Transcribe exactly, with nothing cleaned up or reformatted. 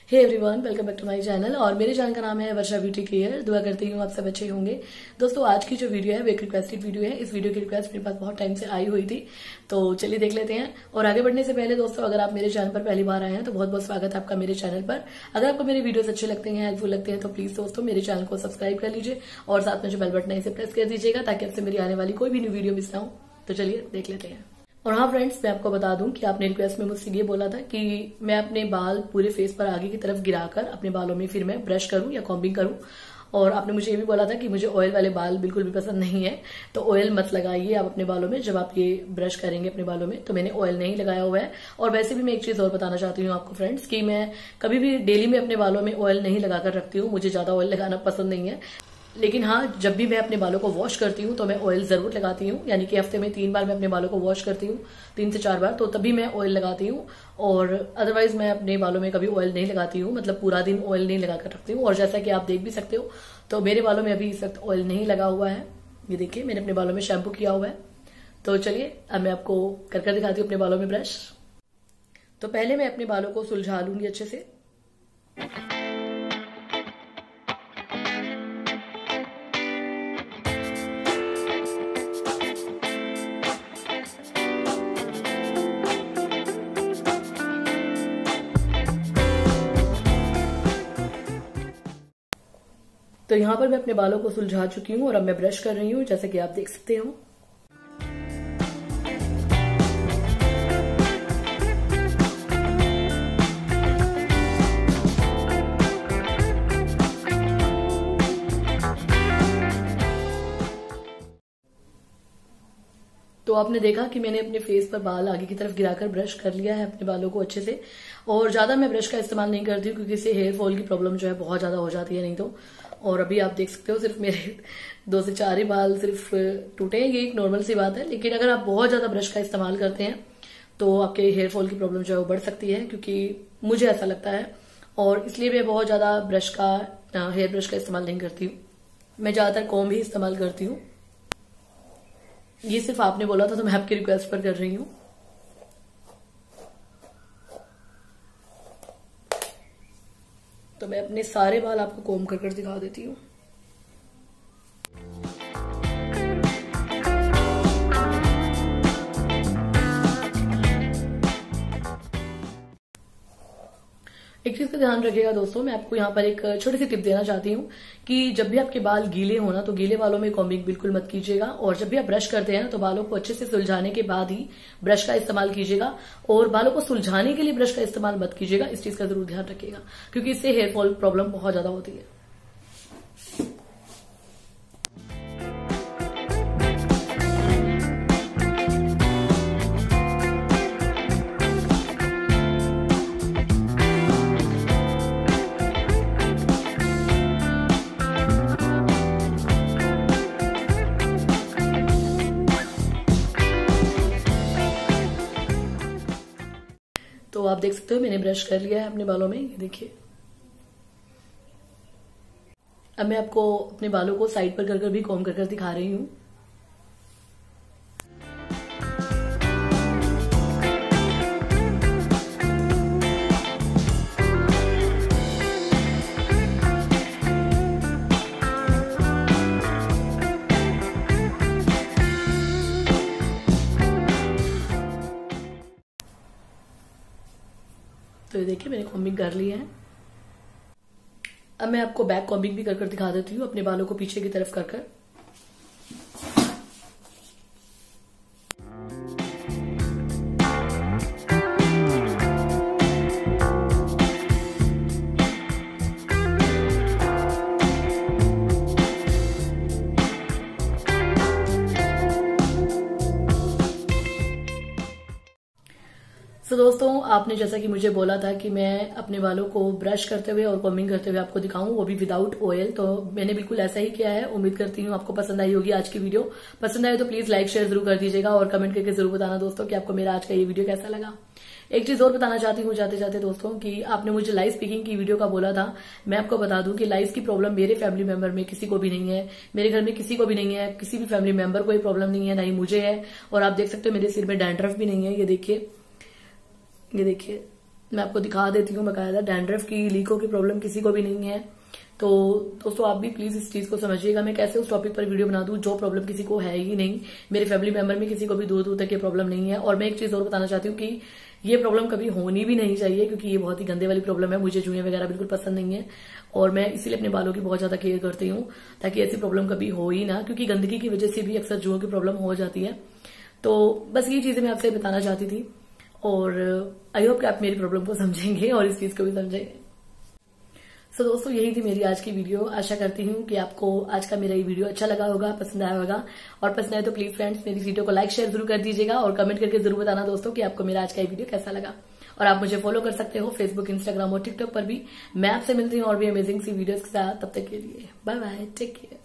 Hey everyone, welcome back to my channel. और मेरे channel का नाम है वर्षा ब्यूटी केयर। दुआ करती हूँ आप सब अच्छे होंगे। दोस्तों, आज की जो वीडियो है वो एक रिक्वेस्टेड वीडियो है। इस वीडियो की रिक्वेस्ट मेरे पास बहुत टाइम से आई हुई थी, तो चलिए देख लेते हैं। और आगे बढ़ने से पहले दोस्तों, अगर आप मेरे चैनल पर पहली बार आए हैं तो बहुत बहुत स्वागत है आपका मेरे चैनल पर। अगर आपको मेरे वीडियोस अच्छे लगते हैं, हेल्पफुल लगते हैं, तो प्लीज दोस्तों मेरे चैनल को सब्सक्राइब कर लीजिए और साथ में जो बेल बटन है इसे प्रेस कर दीजिएगा ताकि आपसे मेरी आने वाली कोई भी न्यू वीडियो मिस ना हो। तो चलिए देख लेते हैं। और हाँ फ्रेंड्स, मैं आपको बता दूं कि आपने रिक्वेस्ट में मुझसे ये बोला था कि मैं अपने बाल पूरे फेस पर आगे की तरफ गिराकर अपने बालों में फिर मैं ब्रश करूं या कॉम्बिंग करूं। और आपने मुझे ये भी बोला था कि मुझे ऑयल वाले बाल बिल्कुल भी पसंद नहीं है, तो ऑयल मत लगाइए आप अपने बालों में जब आप ये ब्रश करेंगे अपने बालों में। तो मैंने ऑयल नहीं लगाया हुआ है। और वैसे भी मैं एक चीज और बताना चाहती हूँ आपको फ्रेंड्स कि मैं कभी भी डेली में अपने बालों में ऑयल नहीं लगाकर रखती हूँ। मुझे ज्यादा ऑयल लगाना पसंद नहीं है, लेकिन हाँ, जब भी मैं अपने बालों को वॉश करती हूँ तो मैं ऑयल जरूर लगाती हूँ। यानी कि हफ्ते में तीन बार मैं अपने बालों को वॉश करती हूँ, तीन से चार बार, तो तभी मैं ऑयल लगाती हूँ। और अदरवाइज मैं अपने बालों में कभी ऑयल नहीं लगाती हूँ, मतलब पूरा दिन ऑयल नहीं लगाकर रखती हूँ। और जैसा कि आप देख भी सकते हो, तो मेरे बालों में अभी इस वक्त ऑयल नहीं लगा हुआ है। ये देखिए, मैंने अपने बालों में शैम्पू किया हुआ है। तो चलिए अब मैं आपको कर कर दिखाती हूँ अपने बालों में ब्रश। तो पहले मैं अपने बालों को सुलझा लूंगी अच्छे से। तो यहाँ पर मैं अपने बालों को सुलझा चुकी हूँ और अब मैं ब्रश कर रही हूँ, जैसे कि आप देख सकते हो। तो आपने देखा कि मैंने अपने फेस पर बाल आगे की तरफ गिराकर ब्रश कर लिया है अपने बालों को अच्छे से। और ज्यादा मैं ब्रश का इस्तेमाल नहीं करती हूँ क्योंकि इससे हेयर फॉल की प्रॉब्लम जो है बहुत ज्यादा हो जाती है नहीं तो। और अभी आप देख सकते हो सिर्फ मेरे दो से चार ही बाल सिर्फ टूटे हैं। ये एक नॉर्मल सी बात है, लेकिन अगर आप बहुत ज्यादा ब्रश का इस्तेमाल करते हैं तो आपके हेयर फॉल की प्रॉब्लम जो है वो बढ़ सकती है, क्योंकि मुझे ऐसा लगता है। और इसलिए मैं बहुत ज्यादा ब्रश का हेयर ब्रश का इस्तेमाल नहीं करती हूँ। मैं ज्यादातर कॉम्ब ही इस्तेमाल करती हूँ। ये सिर्फ आपने बोला था तो मैं आपकी रिक्वेस्ट पर कर रही हूँ। तो मैं अपने सारे बाल आपको कोम कर कर दिखा देती हूँ। एक चीज का ध्यान रखिएगा दोस्तों, मैं आपको यहाँ पर एक छोटी सी टिप देना चाहती हूँ कि जब भी आपके बाल गीले हो ना, तो गीले बालों में कॉम्बिंग बिल्कुल मत कीजिएगा। और जब भी आप ब्रश करते हैं ना, तो बालों को अच्छे से सुलझाने के बाद ही ब्रश का इस्तेमाल कीजिएगा। और बालों को सुलझाने के लिए ब्रश का इस्तेमाल मत कीजिएगा, इस चीज का जरूर ध्यान रखिएगा, क्योंकि इससे हेयर फॉल प्रॉब्लम बहुत ज्यादा होती है। तो आप देख सकते हो मैंने ब्रश कर लिया है अपने बालों में, ये देखिए। अब मैं आपको अपने बालों को साइड पर कर कर भी कॉम कर कर दिखा रही हूँ। तो ये देखिए, मैंने कॉम्बिंग कर ली है। अब मैं आपको बैक कॉम्बिंग भी कर कर दिखा देती हूँ, अपने बालों को पीछे की तरफ कर कर। तो दोस्तों, आपने जैसा कि मुझे बोला था कि मैं अपने बालों को ब्रश करते हुए और कॉम्बिंग करते हुए आपको दिखाऊं, वो भी विदाउट ऑयल, तो मैंने बिल्कुल ऐसा ही किया है। उम्मीद करती हूँ आपको पसंद आई होगी आज की वीडियो। पसंद आए तो प्लीज लाइक शेयर जरूर कर दीजिएगा और कमेंट करके जरूर बताना दोस्तों कि आपको मेरा आज का ये वीडियो कैसा लगा। एक चीज और बताना चाहती हूँ जाते जाते दोस्तों, कि आपने मुझे लाइव स्पीकिंग की वीडियो का बोला था। मैं आपको बता दूं कि लाइव की प्रॉब्लम मेरे फैमिली मेंबर में किसी को भी नहीं है, मेरे घर में किसी को भी नहीं है, किसी भी फैमिली मेंबर को ये प्रॉब्लम नहीं है, ना ही मुझे है। और आप देख सकते हो मेरे सिर में डैंड्रफ भी नहीं है। ये देखिए, ये देखिए, मैं आपको दिखा देती हूँ बकायदा। डैंड्रफ की, लीकों की प्रॉब्लम किसी को भी नहीं है। तो दोस्तों आप भी प्लीज इस चीज को समझिएगा। मैं कैसे उस टॉपिक पर वीडियो बना दूं जो प्रॉब्लम किसी को है ही नहीं। मेरे फैमिली मेंबर में किसी को भी दूर दूर तक ये प्रॉब्लम नहीं है। और मैं एक चीज और बताना चाहती हूँ कि ये प्रॉब्लम कभी होनी भी नहीं चाहिए, क्योंकि ये बहुत ही गंदे वाली प्रॉब्लम है। मुझे जुएं वगैरह बिल्कुल पसंद नहीं है और मैं इसीलिए अपने बालों की बहुत ज्यादा केयर करती हूँ ताकि ऐसी प्रॉब्लम कभी हो ही ना, क्योंकि गंदगी की वजह से भी अक्सर जुओं की प्रॉब्लम हो जाती है। तो बस ये चीजें मैं आपसे बताना चाहती थी और आई होप कि आप मेरी प्रॉब्लम को समझेंगे और इस चीज को भी समझेंगे। सो so, दोस्तों यही थी मेरी आज की वीडियो। आशा करती हूँ कि आपको आज का मेरा ये वीडियो अच्छा लगा होगा, पसंद आया होगा। और पसंद आए तो प्लीज फ्रेंड्स मेरी वीडियो को लाइक शेयर जरूर कर दीजिएगा और कमेंट करके जरूर बताना दोस्तों कि आपको मेरा आज का ये वीडियो कैसा लगा। और आप मुझे फॉलो कर सकते हो फेसबुक, इंस्टाग्राम और टिकटॉक पर भी। मैं आपसे मिलती हूँ और भी अमेजिंग सी वीडियोज के साथ। तब तक के लिए बाय बाय, टेक केयर।